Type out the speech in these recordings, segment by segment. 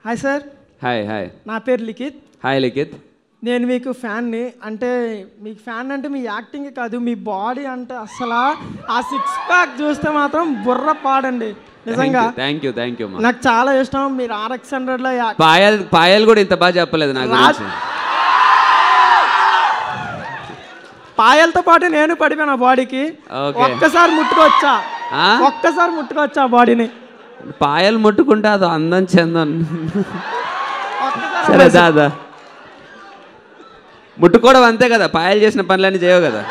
Hi sir. Hi hi. నా పేరు Likhith. Hi Likhith. నేను మీకు ఫ్యాన్ని. అంటే మీకు ఫ్యాన్ అంటే మీ యాక్టింగ్ కాదు, మీ బాడీ అంటే అసలు ఆ సిక్స్ ప్యాక్ చూస్తే మాత్రం బుర్ర పాడండి నిజంగా. థ్యాంక్ యూ నాకు చాలా ఇష్టం. మీరు RX100లో పాయల్ కూడా ఇంత బాగా చెప్పలేదు నాకు. పాయలతో పాటు నేను పడిపోయినా బాడీకి. ఒక్కసారి ముట్టుకోవచ్చా బాడీని? పాయలు ముట్టుకుంటే అది అందం చందన్. సరే దాదా, ముట్టుకోవడం అంతే కదా, పాయలు చేసిన పనులన్నీ చేయవు కదా.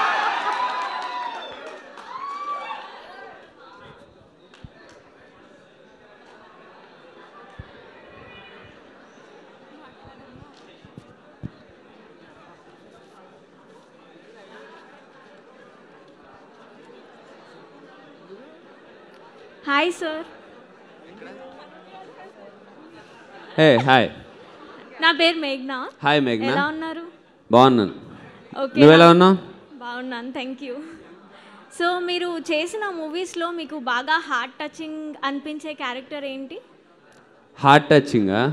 Hi sir. Hey hi. నా పేరు మేఘ్నా. హాయ్ మేఘ్నా. ఎలా ఉన్నారు? బాగున్నాను. ఓకే, నువ్వు ఎలా ఉన్నావు? బాగున్నాను, థ్యాంక్ యూ. సో మీరు చేసిన మూవీస్లో మీకు బాగా హార్ట్ టచింగ్ అనిపించే క్యారెక్టర్ ఏంటి? హార్ట్ టచింగా?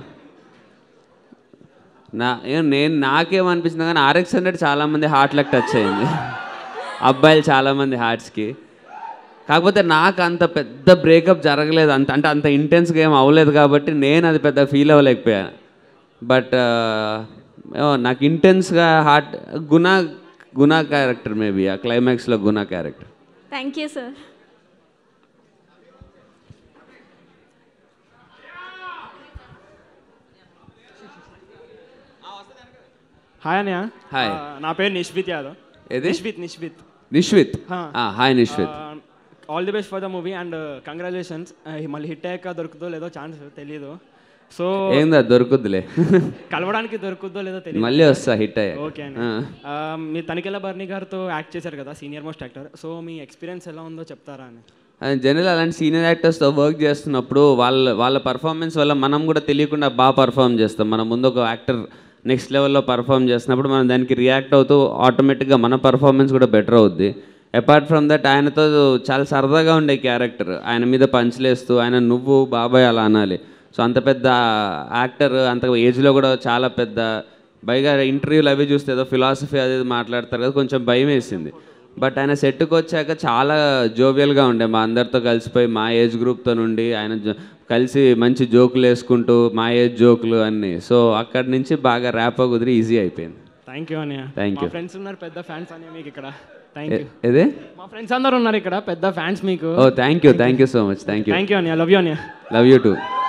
నాకేమనిపించింది కానీ RX100 చాలామంది హార్ట్లకు టచ్ అయింది. అబ్బాయిలు చాలామంది హార్ట్స్కి. కాకపోతే నాకు అంత పెద్ద బ్రేకప్ జరగలేదు, అంత ఇంటెన్స్గా ఏం అవ్వలేదు కాబట్టి నేను అది పెద్ద ఫీల్ అవ్వలేకపోయాను. బట్ నాకు ఇంటెన్స్గా హార్ట్ గుణ క్యారెక్టర్, మేబీ ఆ క్లైమాక్స్లో Guna character. Thank you sir. Hi అన్నయ్య. హాయ్. నా పేరు నిష్విత్ యాదవ్. ఏది? Nishvith. Hi Nishvith. All the best for the movie and congratulations. మళ్ళీ హిట్ అయ్యాక దొరుకుతుందో లేదో ఛాన్స్ తెలియదు. సో ఏందా దొరుకుద్దులే, కలవడానికి దొరుకుద్దో లేదో తెలియదు. మళ్ళీ వస్తా హిట్ అయ్యా. ఓకే అండి. మీరు తనికెళ్ళ బర్నీ గారితో యాక్ట్ చేశారు కదా, సీనియర్ మోస్ట్ యాక్టర్. సో మీ ఎక్స్పీరియన్స్ ఎలా ఉందో చెప్తారా అని? జనరల్ అలాంటి సీనియర్ యాక్టర్స్తో వర్క్ చేస్తున్నప్పుడు వాళ్ళ పర్ఫార్మెన్స్ వల్ల మనం కూడా తెలియకుండా బాగా పర్ఫామ్ చేస్తాం. మన ముందు ఒక యాక్టర్ నెక్స్ట్ లెవెల్లో పర్ఫామ్ చేసినప్పుడు మనం దానికి రియాక్ట్ అవుతూ ఆటోమేటిక్గా మన పర్ఫార్మెన్స్ కూడా బెటర్ అవుద్ది. అపార్ట్ ఫ్రమ్ దట్ ఆయన చాలా సరదాగా ఉండే క్యారెక్టర్, ఆయన మీద పంచులేస్తూ ఆయన నువ్వు బాబాయ్ అలా అనాలి. సో అంత పెద్ద యాక్టర్, అంత ఏజ్లో కూడా చాలా పెద్ద, పైగా ఇంటర్వ్యూలు అవి చూస్తే ఏదో ఫిలాసఫీ అది మాట్లాడతారు కదా, కొంచెం భయం వేసింది. బట్ ఆయన సెట్కి వచ్చాక చాలా జోవియల్గా ఉండే, మా అందరితో కలిసిపోయి మా ఏజ్ గ్రూప్తో నుండి ఆయన కలిసి మంచి జోకులు వేసుకుంటూ మా ఏజ్ జోకులు అన్నీ. సో అక్కడి నుంచి బాగా ర్యాప్ కుదిరి ఈజీ అయిపోయింది. థ్యాంక్ యూ అన్నయ్య. Thank you. ఫ్రెండ్స్ ఉన్నారు పెద్ద ఫ్యాన్స్ అన్నయ్య మీకు ఇక్కడ. Thank you. ఏదే? మా ఫ్రెండ్స్ అందరూ ఉన్నారు ఇక్కడ పెద్ద ఫ్యాన్స్ మీకు. Oh thank you so much. Thank you అన్నయ్య. లవ్ యూ అన్నయ్య. Love you two.